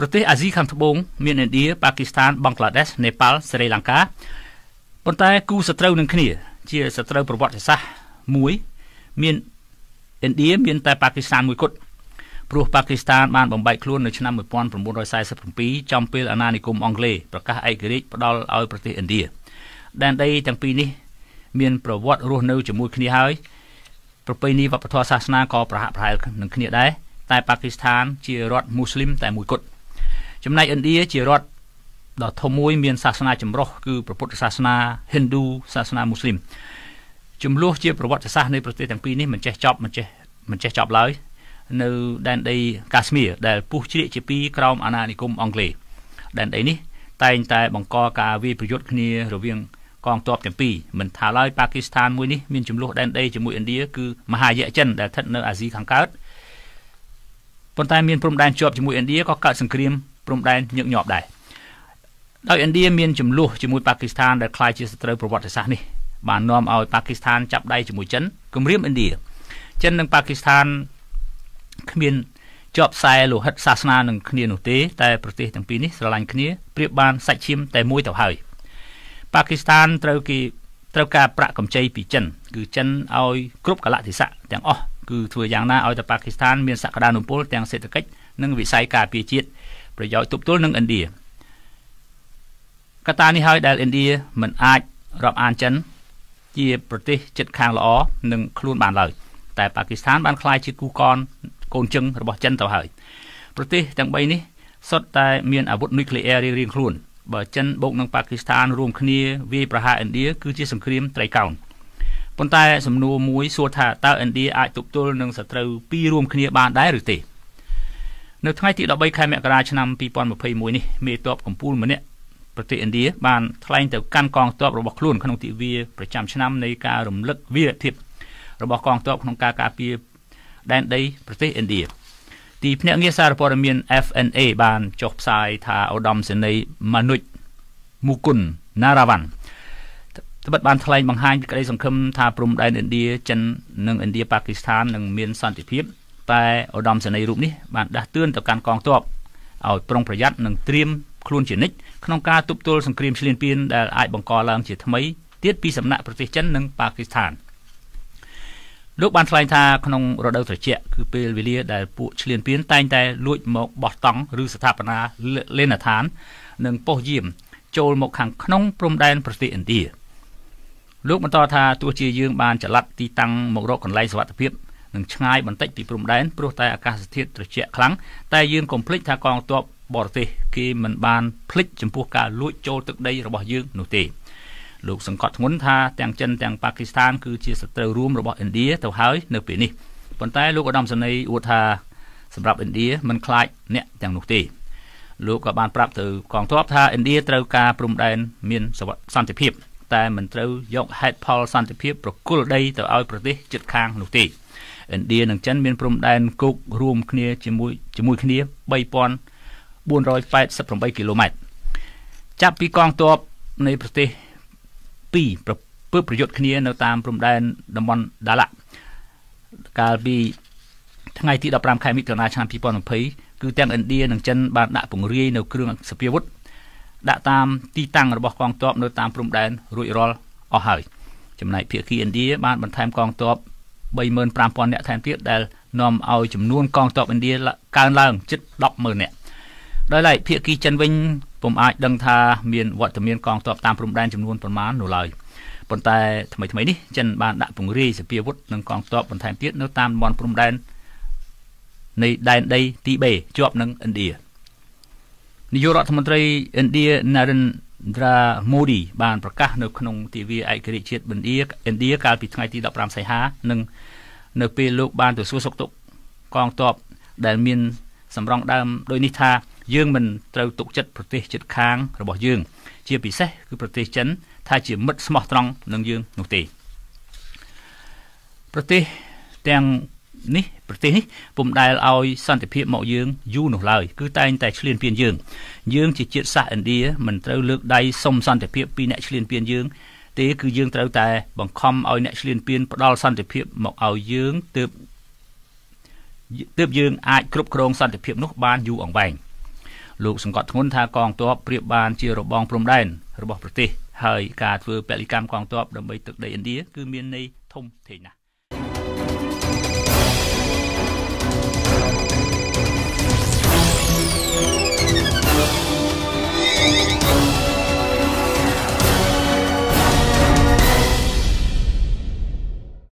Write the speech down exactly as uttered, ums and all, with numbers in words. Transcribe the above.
ប្រទេសអាស៊ីខាងត្បូងមានឥណ្ឌាប៉ាគីស្ថានបង់ក្លាដេសនេប៉ាល់ស្រីលង្កាប៉ុន្តែគូសត្រូវនឹងគ្នាជាសត្រូវប្រវត្តិសាស្ត្រមួយមានឥណ្ឌាមានតែប៉ាគីស្ថានមួយគត់ព្រោះប៉ាគីស្ថានបានបំបែកខ្លួននៅឆ្នាំnineteen forty-sevenចំពេលអាណានិគមអង់គ្លេសប្រកាសឯករាជ្យផ្ដល់ឲ្យប្រទេសឥណ្ឌាដែនដីទាំងពីរនេះមានប្រវត្តិរស់នៅជាមួយគ្នាហើយប្រពៃណីវប្បធម៌សាសនាក៏ប្រហាក់ប្រហែលនឹងគ្នាដែរតែប៉ាគីស្ថានជារដ្ឋមូស្លីមតែមួយគត់ចំណែកឥណ្ឌាជារដ្ឋដ៏ធំមួយមានសាសនាចម្រុះគឺព្រះពុទ្ធសាសនាហិណ្ឌូសាសនាមូស្លីមចំនួនជាប្រវត្តិសាស្ត្រនៃប្រទេសទាំងពីរនេះមិនចេះចប់មិនចេះមិនចេះចប់ឡើយនៅដែនដីកាស្មៀរដែលពុះជ្រៀកជាពីរក្រោមអាណានិគមអង់គ្លេសដែនដីនេះតែងតែបង្កការវាយប្រយុទ្ធគ្នារវាងកងទ័ពទាំងពីរមិនថាឡើយប៉ាគីស្ថានមួយនេះមានចំនួនដែនដីជាមួយឥណ្ឌាគឺមហាយៈចិនដែលស្ថិតនៅអាស៊ីខាងកើតប៉ុន្តែមានព្រំដែនជាប់ជាមួយឥណ្ឌាក៏កើតសង្គ្រាមព្រំដែនញឹកញាប់ដែរដោយឥណ្ឌាមានចំនួនជាមួយប៉ាគីស្ថានដែលคล้ายជាសត្រូវប្រវត្តិសាស្ត្រនេះបាននាំឲ្យប៉ាគីស្ថានចាប់ដៃជាមួយចិនគម្រាមឥណ្ឌាចិននិងប៉ាគីស្ថានគ្មានជាប់ខ្សែលោហិតសាសនានឹងគ្នានោះទេតែប្រទេសទាំងពីរនេះស្រឡាញ់គ្នាប្រៀបបានសាច់ឈាមតែមួយទៅហើយប៉ាគីស្ថានត្រូវគេត្រូវការប្រាក់កម្ចីពីចិនគឺចិនឲ្យគ្រប់កលៈទេសៈទាំងអស់គឺធ្វើយ៉ាងណាឲ្យតែប៉ាគីស្ថានមានសក្តានុពលទាំងសេដ្ឋកិច្ចនិងវិស័យការពារជាតិប្រយោជន៍ទប់ទល់នឹងឥណ្ឌាកត្តានេះហើយដែលឥណ្ឌាមិនអាចរាប់អានចិនជាប្រទេសជិតខាងល្អនឹងខ្លួនបានឡើយតែប៉ាគីស្ថានបានក្លាយជាគូកនកូនជឹងរបស់ចិនទៅហើយប្រទេសទាំងបីនេះសុទ្ធតែមានអាវុធនុយក្លេអ៊ែររៀងៗខ្លួនបើចិនបូកនឹងប៉ាគីស្ថានរួមគ្នាវាយប្រហារឥណ្ឌាគឺជាសង្គ្រាមត្រីកោណប៉ុន្តែសំណួរមួយសួរថាតើឥណ្ឌាអាចទប់ទល់នឹងសត្រូវពីររួមគ្នាបានដែរឬទេនៅថ្ងៃទីthirteenខែមករាឆ្នាំtwenty twenty-oneនេះមេទ័ពកំពូលម្នាក់ប្រទេសឥណ្ឌាបានថ្លែងទៅកាន់កងទ័ពរបស់ខ្លួនក្នុងទិវាប្រចាំឆ្នាំនៃការរំលឹកវីរភាពរបស់កងទ័ពក្នុងការការពារដែនដីប្រទេសឥណ្ឌាទីភ្នាក់ងារសារព័ត៌មាន F N A បានចុះផ្សាយថាឧត្តមសេនីយ៍ Manoj Mukund Narawan ត្បិតបានថ្លែងបង្ហាញពីក្តីសង្ឃឹមថាព្រំដែនឥណ្ឌាចិននិងឥណ្ឌាប៉ាគីស្ថាននឹងមានសន្តិភាពតែឧត្តមសេនីយ៍រូបនេះបានដាស់តឿនទៅកាន់កងទ័ពឲ្យប្រុងប្រយ័ត្ននិងត្រៀមខ្លួនជានិច្ចក្នុងការទប់ទល់សង្គ្រាមឈ្លានពានដែលអាចបង្កឡើងជាថ្មីទៀតពីសំណាក់ប្រទេសចិននិងប៉ាគីស្ថានលោកបានថ្លែងថាក្នុងរដូវត្រជាក់គឺពេលវេលាដែលពួកឈ្លានពានតែងតែលួចមកបោះតង់ឬស្ថាបនាលេនដ្ឋាននិងប៉ុស្តិ៍យាមចូលមកខាងក្នុងព្រំដែនប្រទេសឥណ្ឌាលោកបន្តថាទោះជាយើងបានចល័តទីតាំងមករកកន្លែងសុវត្ថិភាពនិងឆ្ងាយបន្តិចពីព្រំដែនព្រោះតែអាកាសធាតុត្រជាក់ខ្លាំងតែយើងកុំភ្លេចថាកងទ័ពបរទេសគេមិនបានភ្លេចចំពោះការលួចចូលទឹកដីរបស់យើងនោះទេលោកសង្កត់ធ្ងន់ថាទាំងចិនទាំងប៉ាគីស្ថានគឺជាសត្រូវរួមរបស់ឥណ្ឌាទៅហើយនៅពេលនេះប៉ុន្តែលោកឧត្តមសេនីយ៍អួតថាសម្រាប់ឥណ្ឌាមិនខ្លាចអ្នកទាំងនោះទេលោកក៏បានប្រាប់ទៅកងទ័ពថាឥណ្ឌាត្រូវការព្រំដែនមានសន្តិភាពតែមិនត្រូវយកហេតុផលសន្តិភាពប្រគល់ដីទៅឲ្យប្រទេសជិតខាងនោះទេឥណ្ឌានិងចិនមានព្រំដែនគោករួមគ្នាជាមួយជាមួយគ្នាthree thousand four hundred eighty-eightគីឡូម៉ែត្រចាប់ពីកងទ័ពនៃប្រទេសពីរពើប្រយុទ្ធគ្នានៅតាមព្រំដែនតំបន់ដាឡាកាលពីថ្ងៃទីfifteenខែមិថុនាឆ្នាំtwenty twentyគឺទាំងឥណ្ឌានិងចិនបានដាក់ពង្រាយនៅគ្រឿងសព្វាវុធដាក់តាមទីតាំងរបស់កងទ័ពនៅតាមព្រំដែនរួចរាល់អស់ហើយចំណែកភាគីឥណ្ឌាបានបន្ថែមកងទ័ពthree thousand five hundredនាក់ថែមទៀតដែលនាំឲ្យចំនួនកងទ័ពឥណ្ឌាកើនឡើងជិតten thousandនាក់ដោយឡែកភាគីចិនវិញពុំអាចដឹងថាមានវត្តមានកងទ័ពតាមព្រំដែនចំនួនប៉ុន្មាននោះឡើយប៉ុន្តែថ្មីថ្មីនេះចិនបានដាក់ពង្រាយសព្វាវុធនិងកងទ័ពបន្ថែមទៀតនៅតាមតំបន់ព្រំដែននៃដែនដីទីបេជាប់នឹងឥណ្ឌានាយករដ្ឋមន្ត្រីឥណ្ឌា Narendra Modi បានប្រកាសនៅក្នុងទិវាឯករាជ្យជាតិឥណ្ឌាឥណ្ឌាកាលពីថ្ងៃទីfifteenសីហានិងនៅពេលលោកបានទៅសួរសុខទុក្ខកងទ័ពដែលមានសម្រងដើមដោយនេះថាយើងមិនត្រូវទុកចិត្តប្រទេសជិតខាងរបស់យើងជាពិសេសគឺប្រទេសចិនថាជាមិត្តស្មោះត្រង់នឹងយើងនោះទេប្រទេសទាំងនេះប្រទេសនេះពុំដែលឲ្យសន្តិភាពមកយើងយូរនោះឡើយគឺតែងតែឈ្លានពានយើងយើងជាជាតិសាសន៍ឥណ្ឌាមិនត្រូវលើកដៃសុំសន្តិភាពពីអ្នកឈ្លានពានយើងទេគឺយើងត្រូវតែបង្ខំឲ្យអ្នកឈ្លានពានផ្ដល់សន្តិភាពមកឲ្យយើងទើបទើបយើងអាចគ្រប់គ្រងសន្តិភាពនោះបានយូរអង្វែងលោកសង្កត់ធ្ងន់ថាកងទ័ពប្រៀបបានជារបងព្រំដែនរបស់ប្រទេសហើយការធ្វើពលិកម្មកងទ័ពដើម្បីទឹកដីឥណ្ឌាគឺមានន័យធំធេងណាស់